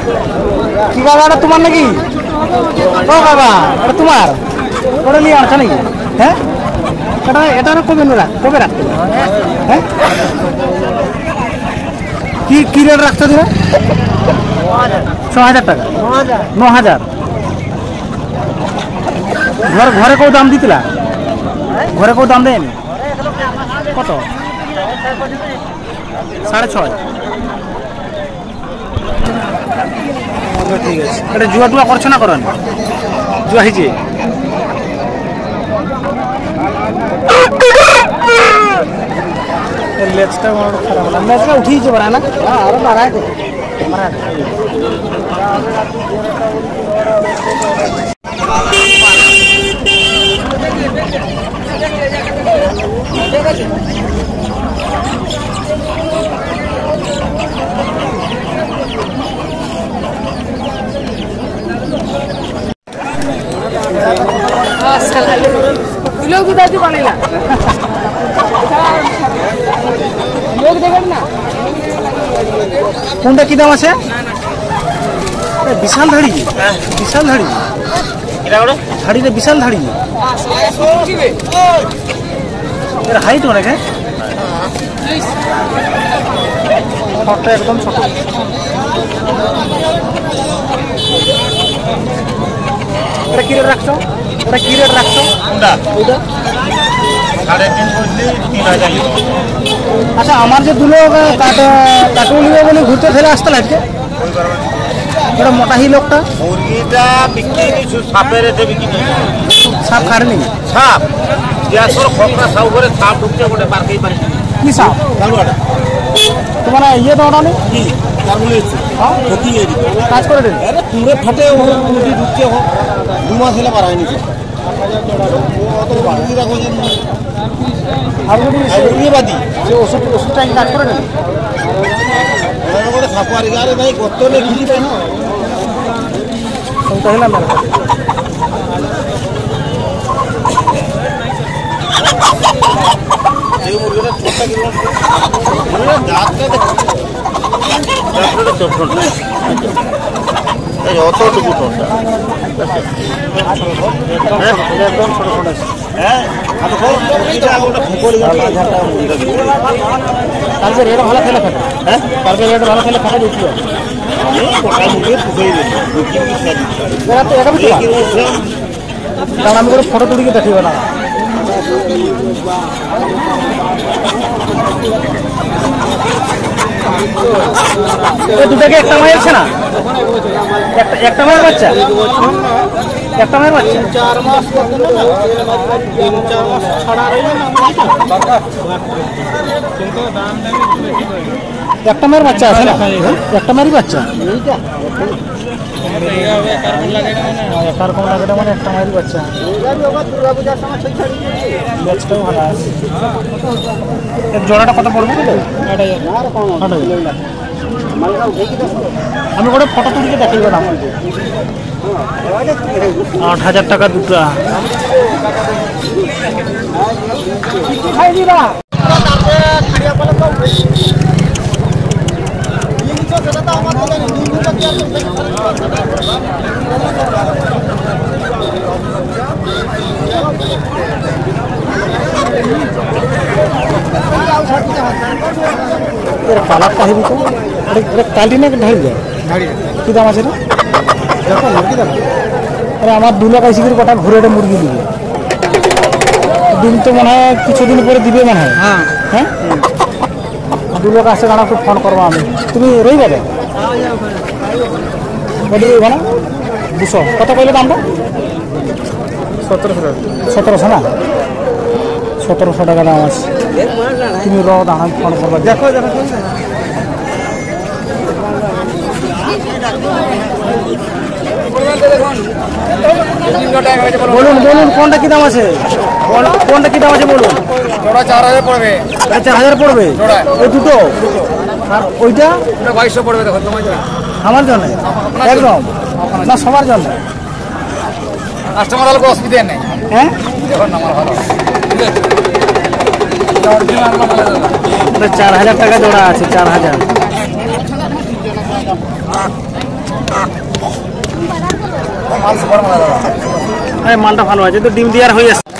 কি কাকা এটা তোমার নাকি? ও কাকা এটা তোমার? ওটা নিয়ে আসছো নাকি? হ্যাঁ এটা কবে রাখতে? হ্যাঁ কি রেট রাখছো তুমি? 6,000 টাকা। 9,000। ঘরে কেউ দাম দিতলা? ঘরে কেউ দাম দেয়নি? কত? 6.5। ঠিক আছে। এটা জুয়া টুয়া করছো না করেন? জুয়া হয়েছে? লেজটা খারাপ হলো। লেজটা উঠিয়েছে বড় না? আরো বাড়ায় দে। लोग दादी बनेला लोग দেখেন না কোনটা কি দাম আছে? বিশাল ধাড়ি। বিশাল ধাড়ি। এটা ওটা ধাড়িতে বিশাল ধাড়ি। এর হাইট অনেক। হ্যাঁ ফটটা একদম ছোট। এটা কি রেট রাখছো? ওটা কি রেট রাখছো? কোনটা? ওইটা 3.5 করলে 3,000। আচ্ছা আমার যে দুলো কাটো নিবে বলে ঘুরতে ফেলে আসতে লাগছে ওটা মোটাহি লোকটা মুরগিটা বিক্রি নিছু সাপের এতে বিক্রি সাপ খাড়নি সাপ গ্যাসর খকরা সাপ করে সাপ ঢুকছে বটে পারকেই পারে কি সাপ কালুয়াটা তোমার ইয়ে দাও না কি কার্বুলেছে হ্যাঁ ঠকি এরি কাজ করে দেন আরে পুরো ফাটে ও মুরগি ঢুকছে ও 2 মাস হলো পারাই নিছে অত মুরগি রাখো যে আর মুরগি বাদি যে ওষুধটা কাজ করে দেন ওরা করে সাপারি আরে ভাই কত নে খুঁজি পাই না ওটা হলো না এই মুরগিটা ছোটটা কি মানে দাঁতটা দাঁতটা ছোট ছোট এই অতটুকু ছোটটা একদম ছোট ছোট হ্যাঁ আর তো এটা ওটা ফুকলি ঝাড়টা মুরগিটা কালকে রেট ভালো খেলে ফেলে হ্যাঁ কালকে রেট ভালো খেলে ফাটা দিচ্ছিল কোটা মুখে ফুকাই দিল এরা তো এটা বিক্রি কারণ আমি করে ফটো তুলিকে দেখিব না এই দুটাকে একটা মায়ের আছে না একটা মায়ের বাচ্চা একটা মায়ের বাচ্চা 4 মাস করতে না 3-4 মাস ছড়া রইলো না কিন্তু দাম নেবে বেশি কইলো একটা মায়ের বাচ্চা আছে না একটা মায়েরই বাচ্চা এইটা কারণ লাগে না মানে কারণ লাগে না মানে একটা মায়েরই বাচ্চা এইবারই ওবা দুর্গা পূজার সময় সেই ছাড়ি দিয়েছি লেজটাও ভালো আছে এর জোড়াটা কত পড়বে তো 8,000 আর কম 8,000 আমি করে ফটো তুলিকে দেখাইব না 8,000 টাকা দুটো খাই দিবা পালাক কাহিবি তো কালি না ঢাই যায় কি দাম আছে না আরে আমার 2 লাখ 80 কটা ঘুরে একটা মুরগি দিবে ডিম তো মনে হয় কিছুদিন পরে দিবে মনে হয় হ্যাঁ হ্যাঁ 2 লাখ আসে কারণ ফোন করবো আমি তুমি রইবে বলি রইব না 200 কত কইলে দামটা 1700 না 1700 টাকা দাম আছে তুমি র দাম ফোন করবা দেখো বলুন বলুন কোনটা কি দাম আছে কোনটা কি দাম আছে বলুন জোড়া 4,000 পড়বে 4,000 পড়বে ওই দুটো আর ওইটা 2,200 পড়বে দেখো তোমার জন্য আমার জন্য একদম না সবার জন্য কাস্টমার হলে কোনো অসুবিধা নেই হ্যাঁ দেখুন আমার ভালো 4,000 টাকা জোড়া আছে 4,000 মালটা ভালো আছে তো, ডিম দেওয়ার হয়ে আসছে।